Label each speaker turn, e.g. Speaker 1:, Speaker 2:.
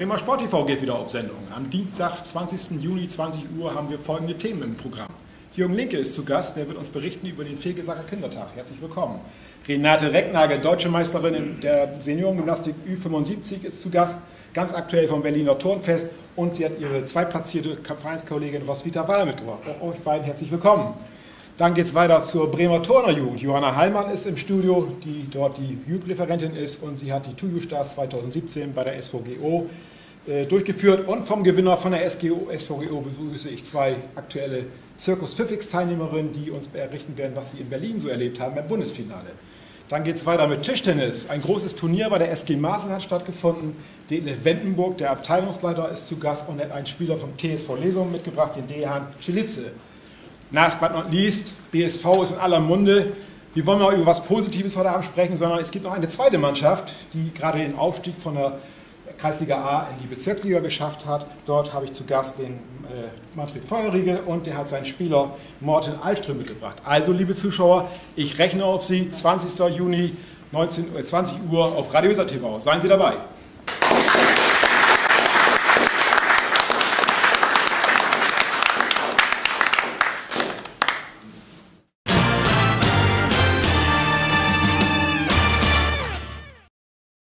Speaker 1: Bremer Sport TV geht wieder auf Sendung. Am Dienstag, 20. Juni, 20 Uhr, haben wir folgende Themen im Programm. Jürgen Linke ist zu Gast, der wird uns berichten über den Fegesacker Kindertag. Herzlich willkommen. Renate Recknagel, Deutsche Meisterin in der Seniorengymnastik Ü75, ist zu Gast, ganz aktuell vom Berliner Turnfest. Und sie hat ihre zweitplatzierte Vereinskollegin Roswitha Wahl mitgebracht. Auch euch beiden herzlich willkommen. Dann geht es weiter zur Bremer Turnerjugend. Johanna Hallmann ist im Studio, die dort die Jugendreferentin ist, und sie hat die Tuju-Stars 2017 bei der SVGO durchgeführt. Und vom Gewinner von der SVGO begrüße ich zwei aktuelle Circus Pfiffix-Teilnehmerinnen, die uns berichten werden, was sie in Berlin so erlebt haben beim Bundesfinale. Dann geht es weiter mit Tischtennis. Ein großes Turnier bei der SG Maaßen hat stattgefunden. Detlef Wendenburg, der Abteilungsleiter, ist zu Gast und hat einen Spieler vom TSV Lesum mitgebracht, den Dejan Celice. Last but not least, BSV ist in aller Munde. Wir wollen mal über was Positives heute Abend sprechen, sondern es gibt noch eine zweite Mannschaft, die gerade den Aufstieg von der Kreisliga A in die Bezirksliga geschafft hat. Dort habe ich zu Gast den Manfred Feuerriegel und der hat seinen Spieler Morten Alström mitgebracht. Also, liebe Zuschauer, ich rechne auf Sie, 20. Juni, 20 Uhr auf Radio Weser TV. Seien Sie dabei.